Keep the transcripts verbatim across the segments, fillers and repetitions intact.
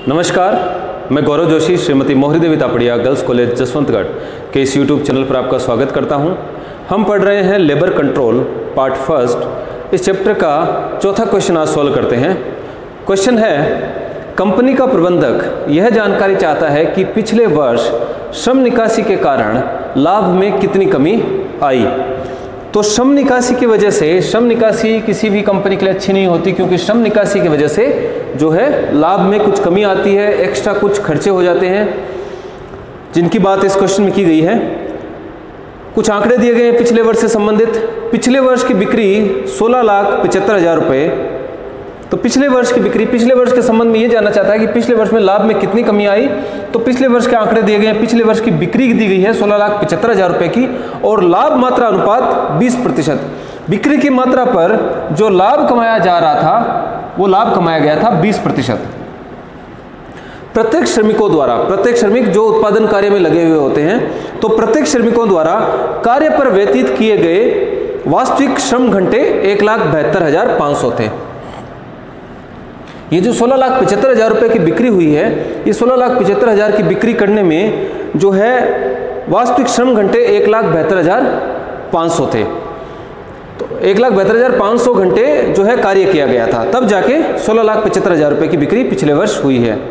नमस्कार, मैं गौरव Joshi Shrimati Mohari Devi Tapadia girls college Jaswantgarh के इस यूट्यूब चैनल पर आपका स्वागत करता हूं। हम पढ़ रहे हैं लेबर कंट्रोल पार्ट फर्स्ट। इस चैप्टर का चौथा क्वेश्चन आज सॉल्व करते हैं। क्वेश्चन है, कंपनी का प्रबंधक यह जानकारी चाहता है कि पिछले वर्ष श्रम निकासी के कारण लाभ में कितनी कमी आई। तो श्रम निकासी की वजह से, श्रम निकासी किसी भी कंपनी के लिए अच्छी नहीं होती, क्योंकि श्रम निकासी की वजह से जो है लाभ में कुछ कमी आती है, एक्स्ट्रा कुछ खर्चे हो जाते हैं, जिनकी बात इस क्वेश्चन में की गई है। कुछ आंकड़े दिए गए हैं पिछले वर्ष से संबंधित। पिछले वर्ष की बिक्री सोलह लाख पचहत्तर हजार रुपये। तो पिछले वर्ष की बिक्री, पिछले वर्ष के संबंध में ये जानना चाहता है कि पिछले वर्ष में लाभ में कितनी कमी आई। तो पिछले वर्ष के आंकड़े दिए गए हैं। पिछले वर्ष की बिक्री दी गई है सोलह लाख पचहत्तर हजार रुपये की, और लाभ मात्रा अनुपात बीस प्रतिशत। बिक्री की मात्रा पर जो लाभ कमाया जा रहा था वो लाभ कमाया गया था बीस प्रतिशत। प्रत्येक श्रमिकों द्वारा, प्रत्येक श्रमिक जो उत्पादन कार्य में लगे हुए होते हैं, तो प्रत्येक श्रमिकों द्वारा कार्य पर व्यतीत किए गए वास्तविक श्रम घंटे एक लाख बहत्तर हजार पाँच सौ थे। ये जो सोलह लाख पचहत्तर हजार रुपये की बिक्री हुई है, ये सोलह लाख पचहत्तर हजार की बिक्री करने में जो है वास्तविक श्रम घंटे एक लाख बहत्तर हजार पाँच सौ थे। तो एक लाख बहत्तर हजार पाँच सौ घंटे जो है कार्य किया गया था, तब जाके सोलह लाख पचहत्तर हजार रुपये की बिक्री पिछले वर्ष हुई है।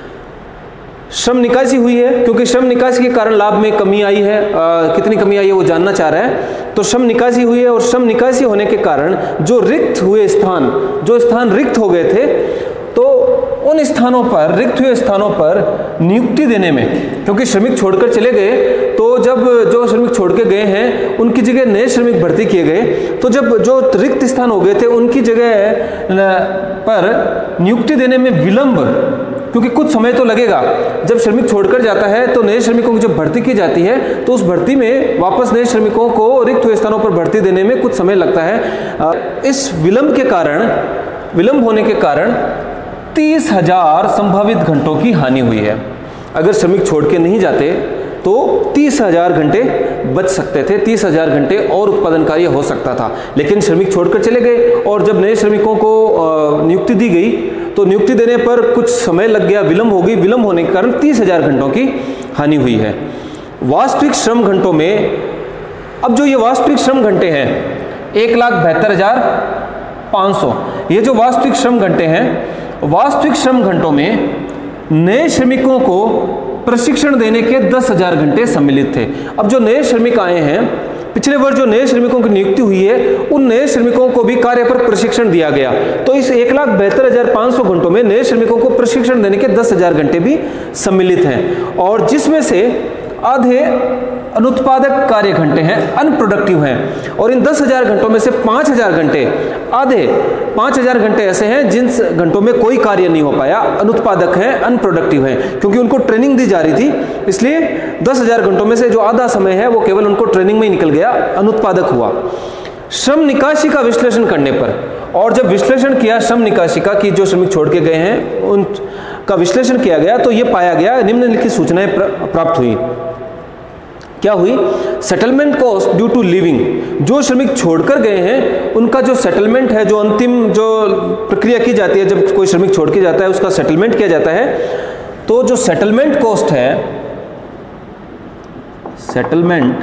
श्रम निकासी हुई है, क्योंकि श्रम निकासी के कारण लाभ में कमी आई है। आ, कितनी कमी आई है वो जानना चाह रहा है। तो श्रम निकासी हुई है, और श्रम निकासी होने के कारण जो रिक्त हुए स्थान, जो स्थान रिक्त हो गए थे, तो उन स्थानों पर, रिक्त हुए स्थानों पर नियुक्ति देने में, क्योंकि श्रमिक छोड़कर चले गए, तो जब जो श्रमिक छोड़ के गए हैं उनकी जगह नए श्रमिक भर्ती किए गए, तो जब जो रिक्त स्थान हो गए थे उनकी जगह पर नियुक्ति देने में विलंब, क्योंकि कुछ समय तो लगेगा। जब श्रमिक छोड़कर जाता है तो नए श्रमिकों की जब भर्ती की जाती है, तो उस भर्ती में वापस नए श्रमिकों को रिक्त हुए स्थानों पर भर्ती देने में कुछ समय लगता है। इस विलंब के कारण, विलंब होने के कारण तीस हजार संभावित घंटों की हानि हुई है। अगर श्रमिक छोड़ के नहीं जाते तो तीस हजार घंटे बच सकते थे, तीस हजार घंटे और उत्पादन कार्य हो सकता था। लेकिन श्रमिक छोड़कर चले गए, और जब नए श्रमिकों को नियुक्ति दी गई तो नियुक्ति देने पर कुछ समय लग गया, विलंब हो गई। विलंब होने के कारण तीस हजार घंटों की हानि हुई है। वास्तविक श्रम घंटों में, अब जो ये वास्तविक श्रम घंटे हैं एक लाख बहत्तर हजार पाँच सौ, ये जो वास्तविक श्रम घंटे हैं, वास्तविक श्रम घंटों में नए श्रमिकों को प्रशिक्षण देने के दस हजार घंटे सम्मिलित थे। अब जो नए श्रमिक आए हैं, पिछले वर्ष जो नए श्रमिकों की नियुक्ति हुई है, उन नए श्रमिकों को भी कार्य पर प्रशिक्षण दिया गया। तो इस एक लाख बहत्तर हजार पाँच सौ घंटों में नए श्रमिकों को प्रशिक्षण देने के दस हजार घंटे भी सम्मिलित हैं, और जिसमें से आधे अनुत्पादक कार्य घंटे हैं, अनप्रोडक्टिव हैं। और इन दस हजार घंटों में से पाँच हजार घंटे, आधे पाँच हजार घंटे ऐसे हैं जिन घंटों में कोई कार्य नहीं हो पाया, अनुत्पादक हैं, अनप्रोडक्टिव हैं, क्योंकि उनको ट्रेनिंग दी जा रही थी। इसलिए दस हजार घंटों में से जो आधा समय है वो केवल उनको ट्रेनिंग में ही निकल गया, अनुत्पादक हुआ। श्रम निकासी का विश्लेषण करने पर, और जब विश्लेषण किया श्रम निकासी का कि जो श्रमिक छोड़ के गए हैं उन का विश्लेषण किया गया, तो ये पाया गया, निम्नलिखित सूचनाएं प्राप्त हुई। क्या हुई? Settlement cost due to living, जो श्रमिक छोड़कर गए हैं उनका जो सेटलमेंट है, जो अंतिम जो प्रक्रिया की जाती है जब कोई श्रमिक छोड़ के जाता है उसका सेटलमेंट किया जाता है, तो जो सेटलमेंट कॉस्ट है, सेटलमेंट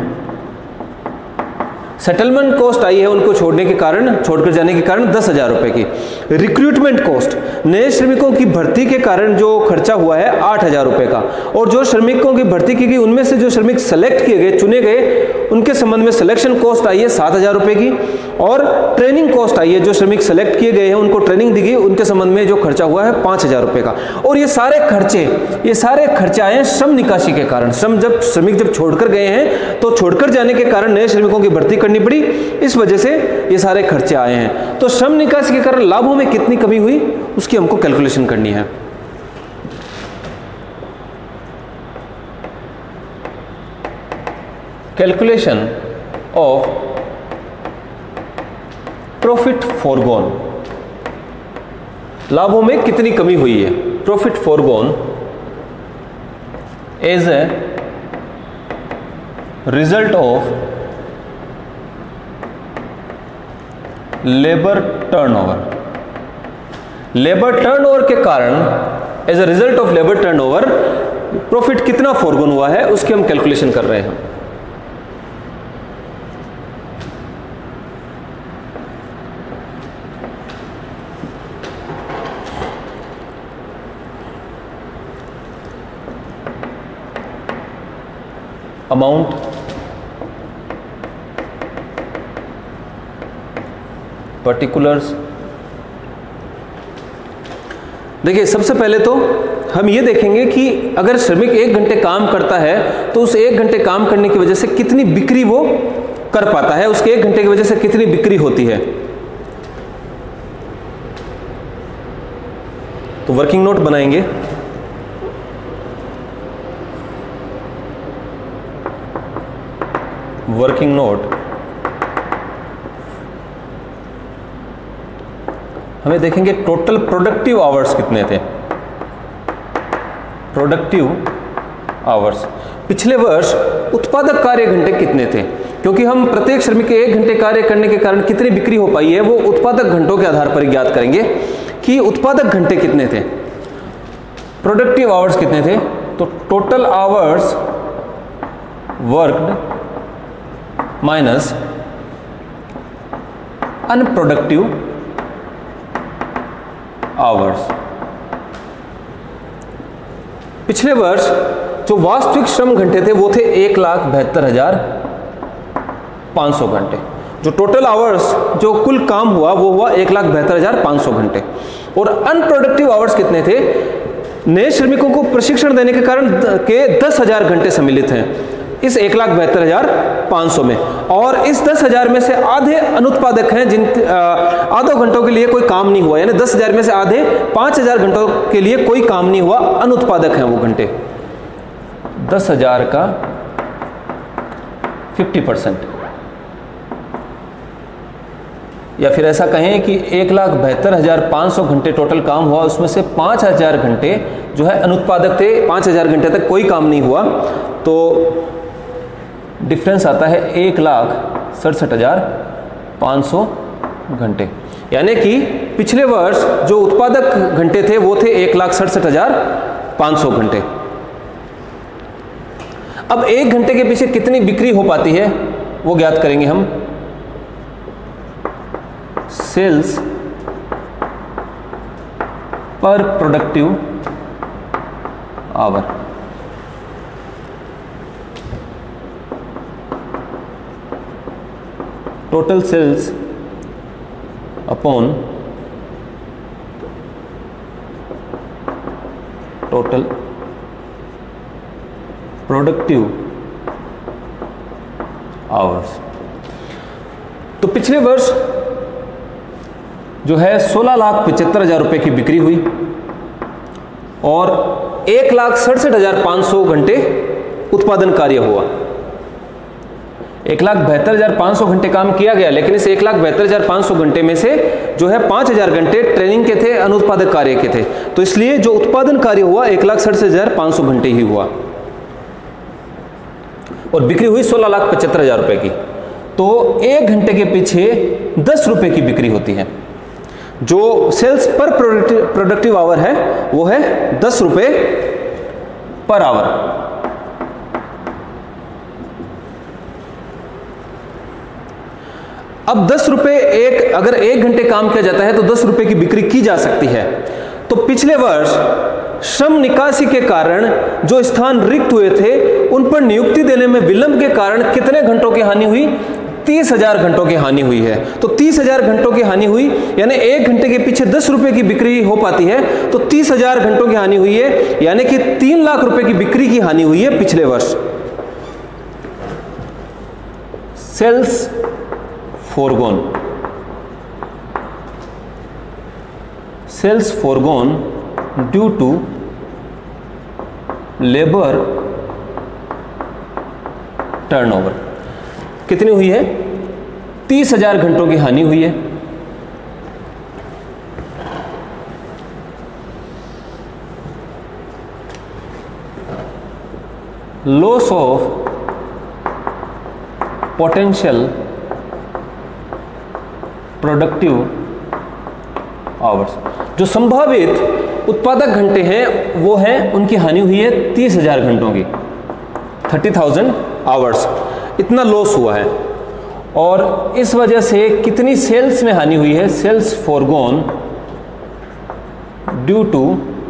सेटलमेंट कॉस्ट आई है उनको छोड़ने के कारण, छोड़कर जाने के कारण दस हजार रुपए की। रिक्रूटमेंट कॉस्ट, नए श्रमिकों की भर्ती के कारण जो खर्चा हुआ है आठ हजार रुपए का, और जो श्रमिकों की भर्ती की गई उनमें से जो श्रमिक सेलेक्ट किए गए, चुने गए, उनके संबंध में सिलेक्शन कॉस्ट आई है सात हजार रुपए की, और ट्रेनिंग कॉस्ट आई है, जो श्रमिक सेलेक्ट किए गए हैं उनको ट्रेनिंग दी गई, उनके संबंध में जो खर्चा हुआ है पांच हजार रुपए का। और ये सारे खर्चे, ये सारे खर्चे आए हैं श्रम निकासी के कारण। श्रम जब श्रमिक जब छोड़कर गए हैं तो छोड़कर जाने के कारण नए श्रमिकों की भर्ती करनी पड़ी, इस वजह से ये सारे खर्चे आए हैं। तो श्रम निकासी के कारण लाभों में कितनी कमी हुई उसकी हमको कैलकुलेशन करनी है। कैलकुलेशन ऑफ प्रॉफिट फॉरगॉन, लाभों में कितनी कमी हुई है। Profit foregone as a result of labour turnover, labour turnover के कारण as a result of labour turnover profit कितना फोरगोन हुआ है उसकी हम कैलकुलेशन कर रहे हैं। Amount particulars. देखिए सबसे पहले तो हम ये देखेंगे कि अगर श्रमिक एक घंटे काम करता है तो उस एक घंटे काम करने की वजह से कितनी बिक्री वो कर पाता है, उसके एक घंटे की वजह से कितनी बिक्री होती है। तो वर्किंग नोट बनाएंगे। वर्किंग नोट हमें देखेंगे टोटल प्रोडक्टिव आवर्स कितने थे। प्रोडक्टिव आवर्स पिछले वर्ष उत्पादक कार्य घंटे कितने थे, क्योंकि हम प्रत्येक श्रमिक के एक घंटे कार्य करने के कारण कितनी बिक्री हो पाई है वो उत्पादक घंटों के आधार पर ज्ञात करेंगे कि उत्पादक घंटे कितने थे, प्रोडक्टिव आवर्स कितने थे। तो total hours worked minus unproductive hours. पिछले वर्ष जो वास्तविक श्रम घंटे थे वो थे एक लाख बहत्तर हजार पाँच सौ घंटे। जो टोटल आवर्स जो कुल काम हुआ वो हुआ एक लाख बहत्तर हजार पाँच सौ घंटे। और अनप्रोडक्टिव आवर्स कितने थे, नए श्रमिकों को प्रशिक्षण देने के कारण के दस हजार घंटे सम्मिलित हैं इस एक लाख बहत्तर हजार पाँच सौ में, और इस दस हजार में से आधे अनुत्पादक हैं जिन आधो घंटों के लिए कोई काम नहीं हुआ, यानी दस हजार में से आधे पाँच हजार घंटों के लिए कोई काम नहीं हुआ, अनुत्पादक हैं वो घंटे। दस हजार का फिफ्टी परसेंट, या फिर ऐसा कहें कि एक लाख बहत्तर हजार पाँच सौ घंटे टोटल काम हुआ, उसमें से पाँच हजार घंटे जो है अनुत्पादक थे, पाँच हजार घंटे तक कोई काम नहीं हुआ, तो डिफरेंस आता है एक लाख सड़सठ हजार पाँच सौ घंटे। यानी कि पिछले वर्ष जो उत्पादक घंटे थे वो थे एक लाख सड़सठ हजार पाँच सौ घंटे। अब एक घंटे के पीछे कितनी बिक्री हो पाती है वो ज्ञात करेंगे हम। Sales per productive hour. Total sales upon total productive hours. तो पिछले वर्ष जो है सोलह लाख पचहत्तर हजार रुपए की बिक्री हुई और एक लाख सड़सठ हजार पाँच सौ घंटे उत्पादन कार्य हुआ। एक लाख बहत्तर हजार पाँच सौ घंटे काम किया गया, लेकिन इस एक लाख बहत्तर हजार पाँच सौ घंटे में से जो है पाँच हजार घंटे ट्रेनिंग के थे, अनुत्पादक कार्य के थे, तो इसलिए जो उत्पादन कार्य हुआ एक लाख सड़सठ हजार पाँच सौ घंटे ही हुआ और बिक्री हुई सोलह लाख पचहत्तर हजार रुपए की। तो एक घंटे के पीछे दस रुपए की बिक्री होती है। जो sales per productive productive hour है वो है दस रुपए पर आवर। अब दस रुपए एक अगर एक घंटे काम किया जाता है तो दस रुपए की बिक्री की जा सकती है। तो पिछले वर्ष श्रम निकासी के कारण जो स्थान रिक्त हुए थे उन पर नियुक्ति देने में विलंब के कारण कितने घंटों की हानि हुई? तीस हजार घंटों की हानि हुई है। तो तीस हजार घंटों की हानि हुई, यानी एक घंटे के पीछे दस रुपए की बिक्री हो पाती है, तो तीस हजार घंटों की हानि हुई है, यानी कि तीन लाख रुपए की बिक्री की हानि हुई है पिछले वर्ष। Sales foregone, sales foregone due to labour turnover कितनी हुई है? तीस हजार घंटों की हानि हुई है। Loss of potential productive hours, जो संभावित उत्पादक घंटे हैं वो हैं, उनकी हानि हुई है तीस हजार घंटों की, थर्टी थाउजेंड आवर्स, इतना लॉस हुआ है। और इस वजह से कितनी सेल्स में हानि हुई है, sales foregone due to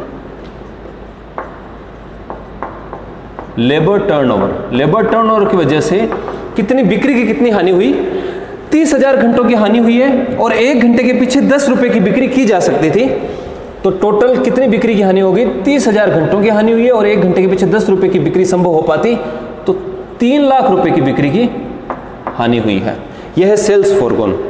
labour turnover, labour turnover की वजह से कितनी बिक्री की कितनी हानि हुई, तीस हजार घंटों की हानि हुई है। और एक घंटे के पीछे दस रुपए की बिक्री की जा सकती थी, तो टोटल कितनी बिक्री की हानि होगी, तीस हजार घंटों की हानि हुई है। और एक घंटे के पीछे दस रुपए की बिक्री संभव हो पाती तो तीन लाख रुपए की बिक्री की हानि हुई है। यह है सेल्स फॉरगोन।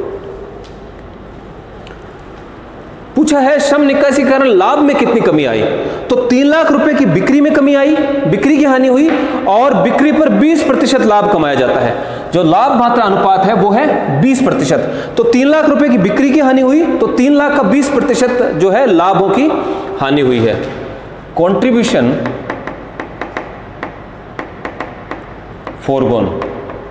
पूछा है श्रम निकासी के कारण लाभ में कितनी कमी आई, तो तीन लाख रुपए की बिक्री में कमी आई, बिक्री की हानि हुई, और बिक्री पर बीस प्रतिशत लाभ कमाया जाता है। जो लाभ मात्रा अनुपात है वो है बीस प्रतिशत। तो तीन लाख रुपए की बिक्री की हानि हुई, तो तीन लाख का बीस प्रतिशत जो है लाभों की हानि हुई है। कंट्रीब्यूशन फॉरगोन,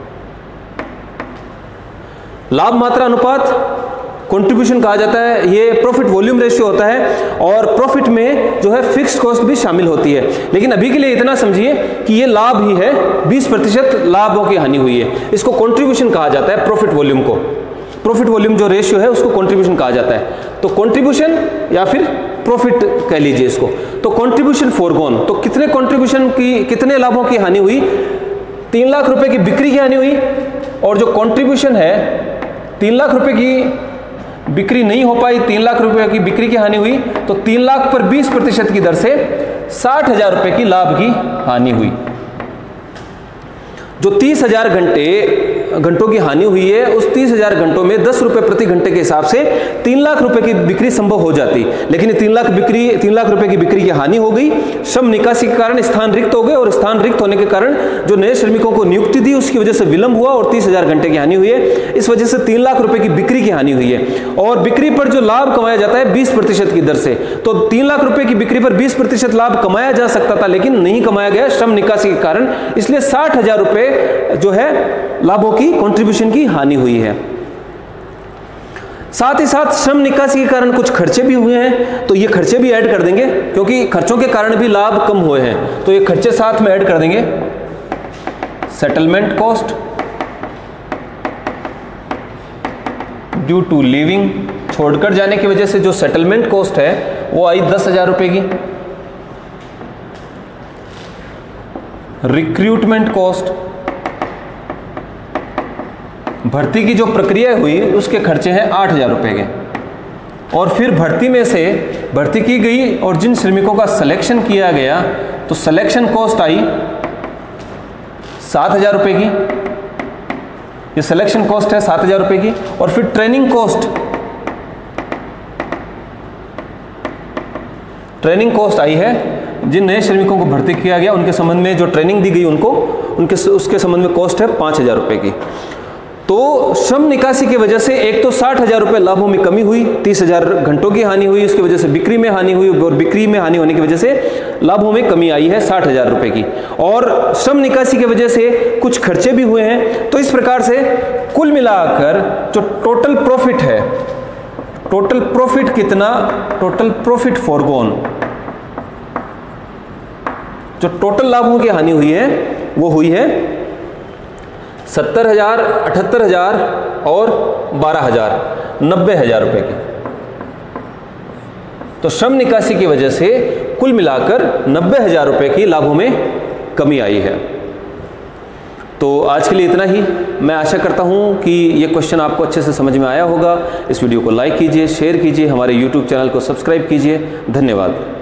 लाभ मात्रा अनुपात कंट्रीब्यूशन कहा जाता है। ये प्रॉफिट वॉल्यूम रेशियो होता है, और प्रॉफिट में जो है फिक्स्ड कॉस्ट भी शामिल होती है। लेकिन अभी के लिए इतना समझिए कि ये लाभ ही है, बीस प्रतिशत लाभों की हानि हुई है, इसको कंट्रीब्यूशन कहा जाता है। प्रॉफिट वॉल्यूम को, प्रॉफिट वॉल्यूम जो रेशियो है उसको कंट्रीब्यूशन कहा जाता है। तो कंट्रीब्यूशन या फिर प्रॉफिट कह लीजिए इसको। तो कंट्रीब्यूशन फॉरगोन, तो कितने कंट्रीब्यूशन की, कितने लाभों की हानि हुई, तीन लाख रुपए की बिक्री की हानि हुई। और जो कंट्रीब्यूशन है, तीन लाख रुपए की बिक्री नहीं हो पाई, तीन लाख रुपए की बिक्री की हानि हुई, तो तीन लाख पर बीस प्रतिशत की दर से साठ हजार रुपए की लाभ की हानि हुई। जो तीस हजार घंटे घंटों की हानि हुई है, उस तीस हजार घंटों में दस रुपए प्रति घंटे के हिसाब से तीन लाख रुपए की बिक्री संभव हो जाती। लेकिन तीन लाख बिक्री तीन लाख रुपए की बिक्री की हानि हो गई, श्रम निकासी के कारण स्थान रिक्त हो गए, और स्थान रिक्त होने के कारण जो नए श्रमिकों को नियुक्ति दी उसकी वजह से विलंब हुआ, और तीस हजार घंटे की हानि हुई है। इस वजह से तीन लाख रुपए की बिक्री की हानि हुई है। और बिक्री पर जो लाभ कमाया जाता है बीस प्रतिशत की दर से, तो तीन लाख रुपए की बिक्री पर बीस प्रतिशत लाभ कमाया जा सकता था, लेकिन नहीं कमाया गया श्रम निकासी के कारण, इसलिए साठ हजार रुपए जो है लाभों की कंट्रीब्यूशन की हानि हुई है। साथ ही साथ श्रम निकासी के कारण कुछ खर्चे भी हुए हैं, तो ये खर्चे भी ऐड कर देंगे, क्योंकि खर्चों के कारण भी लाभ कम हुए हैं, तो ये खर्चे साथ में ऐड कर देंगे। Settlement cost due to leaving, छोड़कर जाने की वजह से जो सेटलमेंट कॉस्ट है वो आई दस हजार रुपए की। रिक्रूटमेंट कॉस्ट, भर्ती की जो प्रक्रिया हुई उसके खर्चे हैं आठ हजार रुपए के। और फिर भर्ती में से भर्ती की गई और जिन श्रमिकों का सिलेक्शन किया गया, तो सिलेक्शन कॉस्ट आई सात हजार रुपए की, ये सिलेक्शन कॉस्ट है सात हजार रुपए की। और फिर ट्रेनिंग कॉस्ट, ट्रेनिंग कॉस्ट आई है, जिन नए श्रमिकों को भर्ती किया गया उनके संबंध में जो ट्रेनिंग दी गई उनको, उनके उसके संबंध में कॉस्ट है पाँच हजार रुपये की। तो श्रम निकासी की वजह से एक तो साठ हजार रुपये लाभों में कमी हुई, तीस हजार घंटों की हानि हुई, उसकी वजह से बिक्री में हानि हुई, और बिक्री में हानि होने की वजह से लाभों में कमी आई है साठ हजार रुपये की। और श्रम निकासी की वजह से कुछ खर्चे भी हुए हैं। तो इस प्रकार से कुल मिलाकर जो टोटल प्रॉफिट है, टोटल प्रॉफिट कितना, टोटल प्रॉफिट फॉरगोन, जो टोटल लाभों की हानि हुई है वो हुई है सत्तर हजार, अठहत्तर हजार और बारह हजार, नब्बे हजार रुपए की। तो श्रम निकासी की वजह से कुल मिलाकर नब्बे हजार रुपए की लाभों में कमी आई है। तो आज के लिए इतना ही। मैं आशा करता हूं कि ये क्वेश्चन आपको अच्छे से समझ में आया होगा। इस वीडियो को लाइक कीजिए, शेयर कीजिए, हमारे यूट्यूब चैनल को सब्सक्राइब कीजिए। धन्यवाद।